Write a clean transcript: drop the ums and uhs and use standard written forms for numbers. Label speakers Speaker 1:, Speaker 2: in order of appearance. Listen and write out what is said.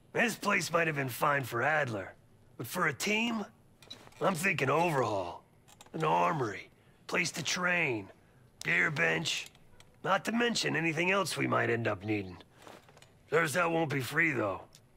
Speaker 1: This place might have been fine for Adler, but for a team, I'm thinking overhaul. An armory, place to train, gear bench, not to mention anything else we might end up needing. There's that won't be free, though.